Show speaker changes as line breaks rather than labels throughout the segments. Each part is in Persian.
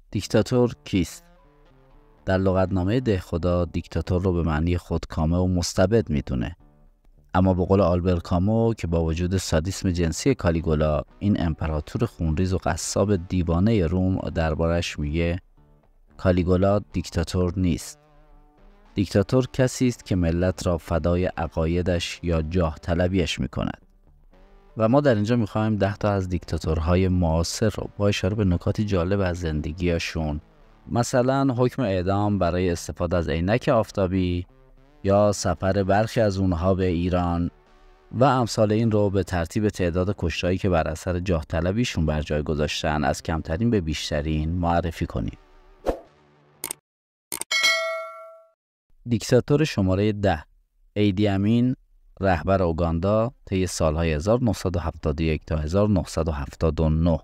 دیکتاتور کیست؟ در لغتنامه دهخدا دیکتاتور رو به معنی خودکامه و مستبد میدونه. اما به قول آلبر کامو که با وجود سادیسم جنسی کالیگولا، این امپراتور خونریز و قصاب دیوانه روم دربارش میگه کالیگولا دیکتاتور نیست. دیکتاتور کسی است که ملت را فدای عقایدش یا جاه طلبیش میکند. و ما در اینجا میخوایم 10 تا از دیکتاتورهای معاصر رو با اشاره به نکاتی جالب از زندگیشون، مثلا حکم اعدام برای استفاده از عینک آفتابی یا سفر برخی از اونها به ایران و امثال این رو به ترتیب تعداد کشتهایی که بر اثر جاه طلبیشون بر جای گذاشتن از کمترین به بیشترین معرفی کنیم. دیکتاتور شماره 10 ایدی امین، رهبر اوگاندا طی سالهای 1971 تا 1979.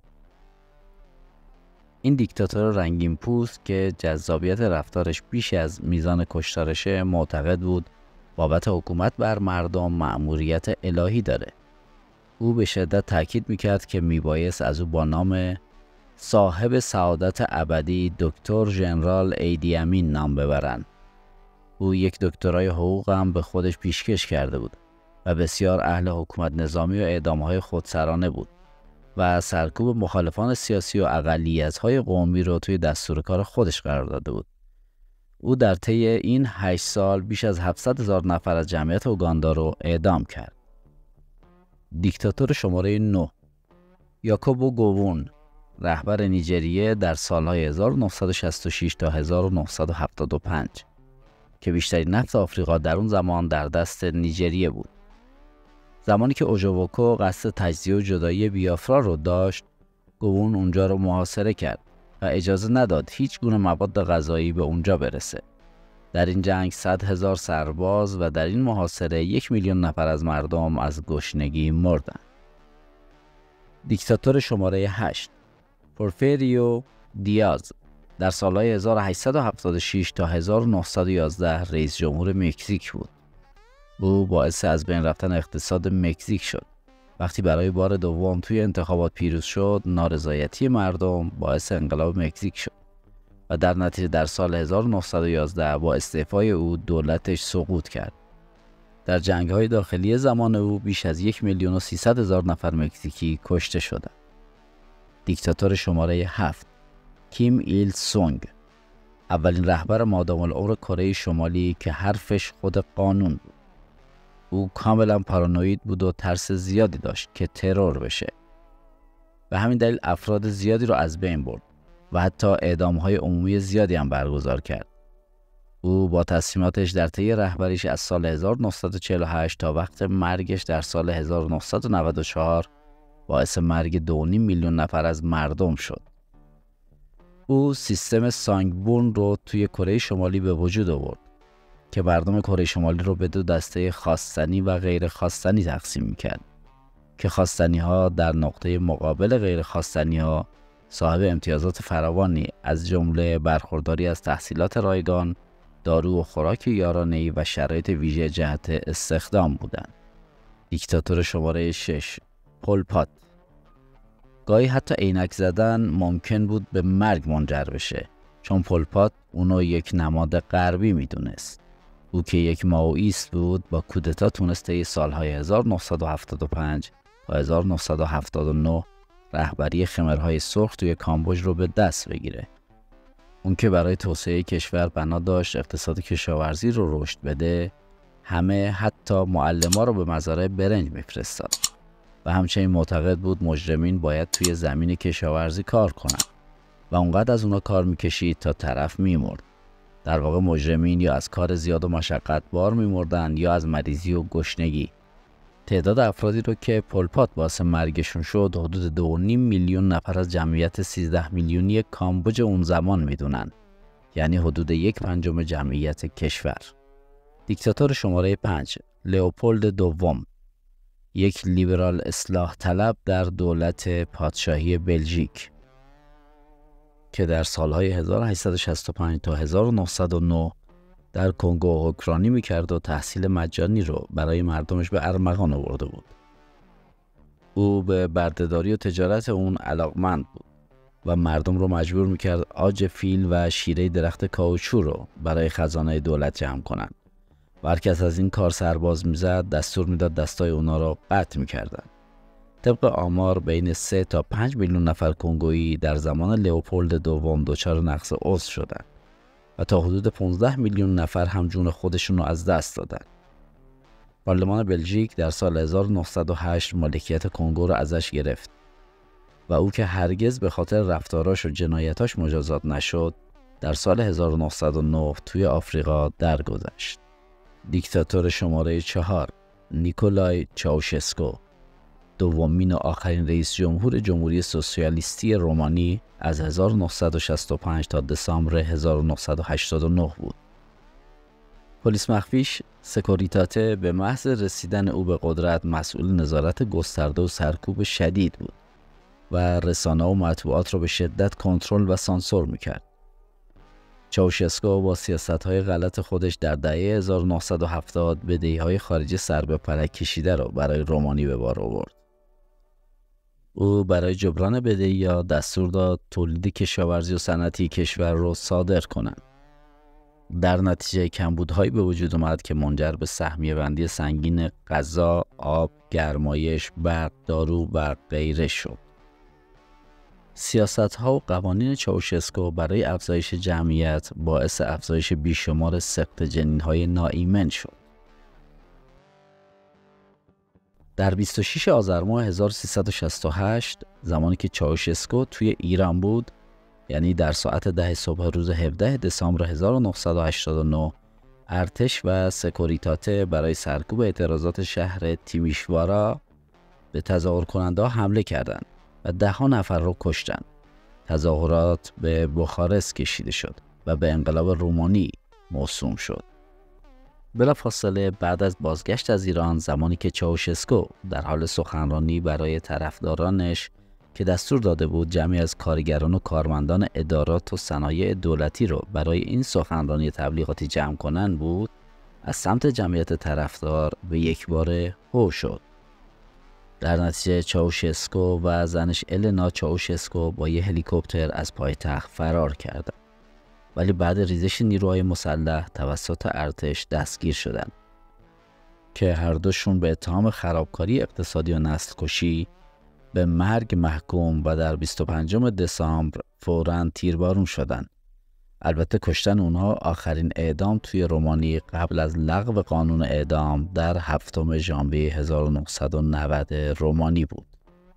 این دیکتاتور رنگین پوست که جذابیت رفتارش بیش از میزان کشتارشه معتقد بود بابت حکومت بر مردم مأموریت الهی داره. او به شدت تاکید میکرد که میبایست از او با نام صاحب سعادت ابدی دکتر ژنرال ایدی امین نام ببرن. او یک دکترای حقوق هم به خودش پیشکش کرده بود و بسیار اهل حکومت نظامی و اعدامهای خودسرانه بود و سرکوب مخالفان سیاسی و اقلیت‌های قومی رو توی دستور کار خودش قرار داده بود. او در طی این 8 سال بیش از 700,000 نفر از جمعیت اوگاندا رو اعدام کرد. دیکتاتور شماره 9 یاکوبو گوون، رهبر نیجریه در سالهای 1966 تا 1975 که بیشترین نفت آفریقا در اون زمان در دست نیجریه بود. زمانی که اوژووکو قصد تجزیه و جدایی بیافرا رو داشت، گوون اونجا رو محاصره کرد و اجازه نداد هیچ گونه مواد غذایی به اونجا برسه. در این جنگ 100,000 سرباز و در این محاصره 1,000,000 نفر از مردم از گشنگی مردند. دیکتاتور شماره 8 پورفیریو دیاز، در سالهای 1876 تا 1911 رئیس جمهور مکزیک بود. او باعث از بین رفتن اقتصاد مکزیک شد. وقتی برای بار دوم توی انتخابات پیروز شد، نارضایتی مردم باعث انقلاب مکزیک شد و در نتیجه در سال 1911 با استعفای او دولتش سقوط کرد. در جنگ‌های داخلی زمان او بیش از 1,300,000 نفر مکزیکی کشته شدند. دیکتاتور شماره 7 کیم ایل سونگ، اولین رهبر مادام العمر کره شمالی که حرفش خود قانون بود. او کاملا پارانوید بود و ترس زیادی داشت که ترور بشه. به همین دلیل افراد زیادی رو از بین برد و حتی اعدام‌های عمومی زیادی هم برگزار کرد. او با تصمیماتش در طی رهبریش از سال 1948 تا وقت مرگش در سال 1994 باعث مرگ 2.5 میلیون نفر از مردم شد. او سیستم سانگبورن رو توی کره شمالی به وجود آورد که مردم کره شمالی رو به 2 دسته خواستنی و غیر خواستنی تقسیم می‌کرد که خواستنی‌ها در نقطه مقابل غیر خواستنی‌ها صاحب امتیازات فراوانی از جمله برخورداری از تحصیلات رایگان، دارو و خوراک یارانه‌ای و شرایط ویژه جهت استخدام بودند. دیکتاتور شماره 6 پل پات، گاهی حتی عینک زدن ممکن بود به مرگ منجر بشه، چون پل پات اونو یک نماد غربی میدونست. او که یک مائویست بود با کودتا تونسته سالهای 1975 و 1979 رهبری خمرهای سرخ توی کامبوج رو به دست بگیره. اون که برای توسعه کشور بنا داشت اقتصاد کشاورزی رو رشد بده، همه حتی معلما رو به مزارع برنج میفرستاد و همچنین معتقد بود مجرمین باید توی زمین کشاورزی کار کنن و اونقدر از اونا کار میکشید تا طرف میمرد. در واقع مجرمین یا از کار زیاد و مشقت بار میمردن یا از مریضی و گشنگی. تعداد افرادی رو که پل پات باعث مرگشون شد حدود 2.5 میلیون نفر از جمعیت 13 میلیونی کامبوج اون زمان میدونن، یعنی حدود 1/5 جمعیت کشور. دیکتاتور شماره 5 لئوپولد دوم، یک لیبرال اصلاح طلب در دولت پادشاهی بلژیک که در سالهای 1865 تا 1909 در کنگو حکمرانی میکرد و تحصیل مجانی رو برای مردمش به ارمغان آورده بود. او به بردهداری و تجارت اون علاقمند بود. و مردم رو مجبور میکرد عاج فیل و شیره درخت کائوچو رو برای خزانه دولت جمع کنن و هر کس از این کار سرباز میزد دستور میداد دستای اونا رو قطع میکردن. طبق آمار بین 3 تا 5 میلیون نفر کنگویی در زمان لئوپولد دوم دچار نقص عضو شدند و تا حدود 15 میلیون نفر هم جون خودشون رو از دست دادن. پارلمان بلژیک در سال 1908 مالکیت کنگو رو ازش گرفت و او که هرگز به خاطر رفتاراش و جنایتاش مجازات نشد، در سال 1909 توی آفریقا درگذشت. دیکتاتور شماره 4 نیکولای چاوشسکو، دومین و آخرین رئیس جمهور جمهوری سوسیالیستی رومانی از 1965 تا دسامبر 1989 بود. پلیس مخفیش سکوریتاته به محض رسیدن او به قدرت مسئول نظارت گسترده و سرکوب شدید بود و رسانه و مطبوعات را به شدت کنترل و سانسور میکرد. چاوشسکو با سیاست‌های غلط خودش در دهه 1970 بدهی‌های خارجی سر به فلک کشیده را برای رومانی به بار آورد. او برای جبران بدهی‌ها دستور داد تولید کشاورزی و صنعتی کشور را صادر کنند. در نتیجه کمبودهایی به وجود آمد که منجر به سهمیه بندی سنگین غذا، آب، گرمایش، برق، دارو و غیره شد. سیاست‌ها و قوانین چاوشسکو برای افزایش جمعیت باعث افزایش بیشمار سقط جنین‌های ناایمن شد. در 26 آذر ماه 1368 زمانی که چاوشسکو توی ایران بود، یعنی در ساعت 10 صبح روز 17 دسامبر 1989، ارتش و سکوریتاته برای سرکوب اعتراضات شهر تیمیشوارا به تظاهر کننده حمله کردند و 10 نفر را کشتند. تظاهرات به بخارست کشیده شد و به انقلاب رومانی موسوم شد. بلافاصله بعد از بازگشت از ایران، زمانی که چاوشسکو در حال سخنرانی برای طرفدارانش که دستور داده بود جمعی از کارگران و کارمندان ادارات و صنایع دولتی رو برای این سخنرانی تبلیغاتی جمع کنن بود، از سمت جمعیت طرفدار به یک باره هو شد. در نتیجه چاوشسکو و زنش النا چاوشسکو با یه هلیکوپتر از پایتخت فرار کردند، ولی بعد ریزش نیروهای مسلح توسط ارتش دستگیر شدند که هر دوشون به اتهام خرابکاری اقتصادی و نسل کشی به مرگ محکوم و در 25 دسامبر فوراً تیربارون شدند. البته کشتن اونها آخرین اعدام توی رومانی قبل از لغو قانون اعدام در 7 ژانویه 1990 رومانی بود.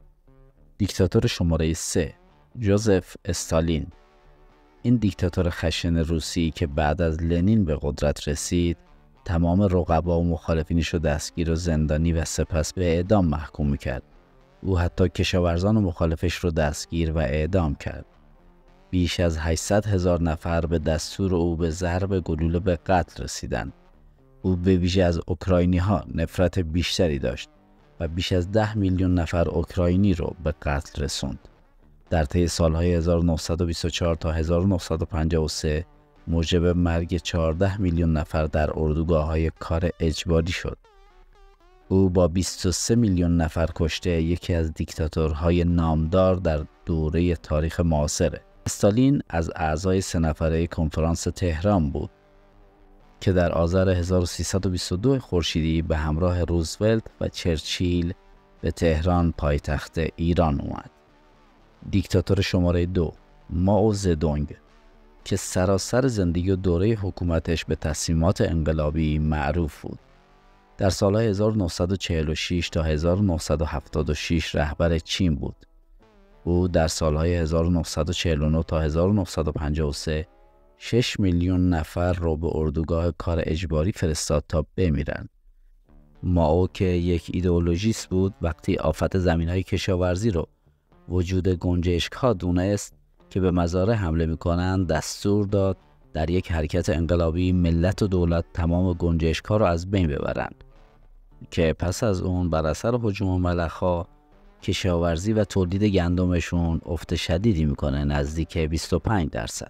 دیکتاتور شماره 3 جوزف استالین. این دیکتاتور خشن روسی که بعد از لنین به قدرت رسید، تمام رقبا و مخالفینش رو دستگیر و زندانی و سپس به اعدام محکوم میکرد. او حتی کشاورزان و مخالفش رو دستگیر و اعدام کرد. بیش از 800,000 نفر به دستور او به ضرب گلوله به قتل رسیدند. او به ویژه از اوکراینی ها نفرت بیشتری داشت و بیش از 10 میلیون نفر اوکراینی رو به قتل رسوند. در طی سالهای 1924 تا 1953 موجب مرگ 14 میلیون نفر در اردوگاه‌های کار اجباری شد. او با 23 میلیون نفر کشته یکی از دیکتاتورهای نامدار در دوره تاریخ معاصره. استالین از اعضای 3 نفره کنفرانس تهران بود که در آذر 1322 خورشیدی به همراه روزولت و چرچیل به تهران پایتخت ایران اومد. دیکتاتور شماره 2 مائو زدونگ که سراسر زندگی و دوره حکومتش به تصمیمات انقلابی معروف بود. در سالهای 1946 تا 1976 رهبر چین بود. او در سالهای 1949 تا 1953 6 میلیون نفر رو به اردوگاه کار اجباری فرستاد تا بمیرن. مائو که یک ایدئولوژیست بود، وقتی آفت زمینهای کشاورزی رو وجود گنجشک‌ها دونست که به مزارع حمله میکنن، دستور داد در یک حرکت انقلابی ملت و دولت تمام گنجشک‌ها رو از بین ببرند که پس از اون بر اثر هجوم ملخ‌ها کشاورزی و تولید گندمشون افت شدیدی میکنه، نزدیک 25%،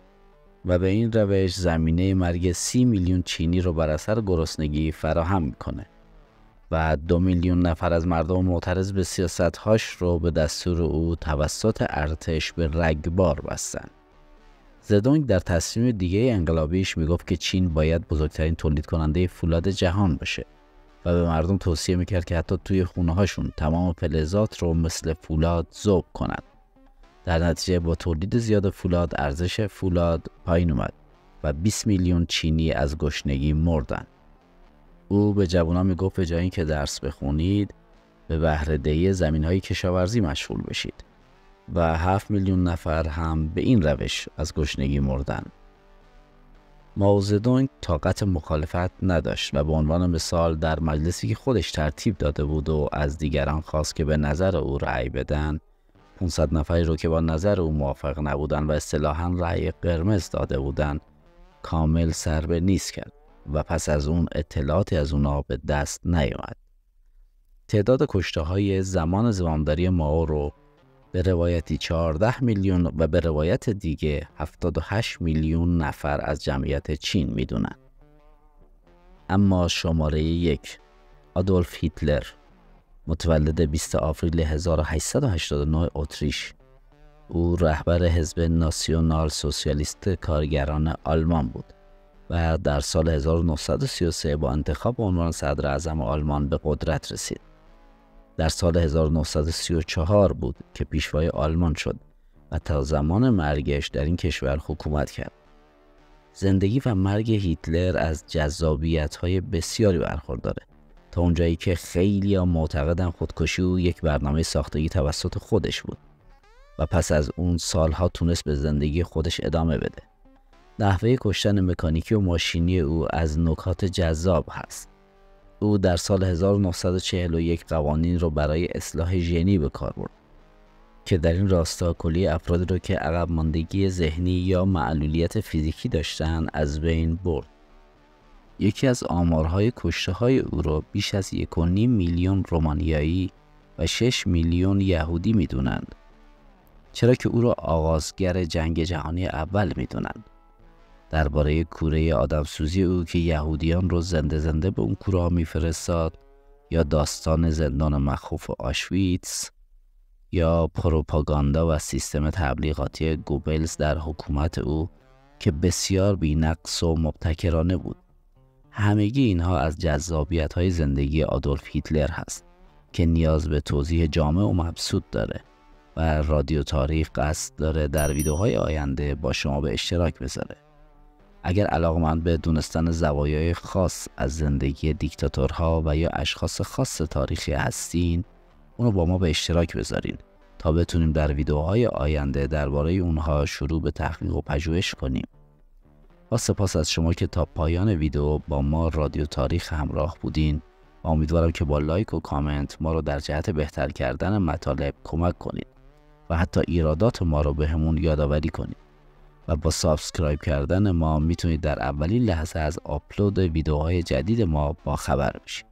و به این روش زمینه مرگ 30 میلیون چینی رو بر اثر گرسنگی فراهم میکنه. و 2 میلیون نفر از مردم معترض به سیاست‌هاش رو به دستور او توسط ارتش به رگبار بستند. زدونگ در تصمیم دیگه انقلابیش میگفت که چین باید بزرگترین تولید کننده فولاد جهان بشه و به مردم توصیه میکرد که حتی توی خونه‌هاشون تمام فلزات رو مثل فولاد ذوب کنند. در نتیجه با تولید زیاد فولاد ارزش فولاد پایین اومد و 20 میلیون چینی از گشنگی مردن. او به جوانان میگفت به جای اینکه درس بخونید به بهره‌دهی زمین‌های کشاورزی مشغول بشید و 7 میلیون نفر هم به این روش از گشنگی مردن. مائو زدونگ طاقت مخالفت نداشت و به عنوان مثال در مجلسی که خودش ترتیب داده بود و از دیگران خواست که به نظر او رأی بدن، 500 نفری رو که با نظر او موافق نبودن و اصطلاحاً رأی قرمز داده بودن کامل سر به نیست کرد و پس از اون اطلاعاتی از اونا به دست نیامد. تعداد کشته‌های زمان زمامداری مائو رو به روایتی 14 میلیون و به روایت دیگه 78 میلیون نفر از جمعیت چین میدونن. اما شماره 1 آدولف هیتلر، متولد 20 آوریل 1889 اتریش، او رهبر حزب ناسیونال سوسیالیست کارگران آلمان بود و در سال 1933 با انتخاب به عنوان صدر اعظم آلمان به قدرت رسید. در سال 1934 بود که پیشوای آلمان شد و تا زمان مرگش در این کشور حکومت کرد. زندگی و مرگ هیتلر از جذابیت‌های بسیاری برخورداره، تا اونجایی که خیلی‌ها معتقدن خودکشی او یک برنامه ساختگی توسط خودش بود و پس از اون سالها تونست به زندگی خودش ادامه بده. نحوه کشتن مکانیکی و ماشینی او از نکات جذاب هست. او در سال 1941 قوانین رو برای اصلاح ژنی به کار برد که در این راستا کلیه افرادی رو که عقب ماندگی ذهنی یا معلولیت فیزیکی داشتن از بین برد. یکی از آمارهای کشته‌های او رو بیش از 1.5 میلیون رومانیایی و 6 میلیون یهودی میدونند، چرا که او را آغازگر جنگ جهانی اول میدونند. درباره کوره آدمسوزی او که یهودیان رو زنده به اون کوره میفرستاد، یا داستان زندان مخوف آشویتس، یا پروپاگاندا و سیستم تبلیغاتی گوبلز در حکومت او که بسیار بی‌نقص و مبتکرانه بود. همگی اینها از جذابیت‌های زندگی آدولف هیتلر هست که نیاز به توضیح جامع و مبسوط داره و رادیو تاریخ قصد داره در ویدیوهای آینده با شما به اشتراک بذاره. اگر علاقه‌مند به دونستن زوایای خاص از زندگی دیکتاتورها و یا اشخاص خاص تاریخی هستین، اونو با ما به اشتراک بذارین تا بتونیم در ویدیوهای آینده درباره اونها شروع به تحقیق و پژوهش کنیم. با سپاس از شما که تا پایان ویدیو با ما رادیو تاریخ همراه بودین و امیدوارم که با لایک و کامنت ما رو در جهت بهتر کردن مطالب کمک کنید و حتی ایرادات ما رو بهمون یادآوری کنید. و با سابسکرایب کردن ما میتونید در اولین لحظه از آپلود ویدیوهای جدید ما با خبر بشید.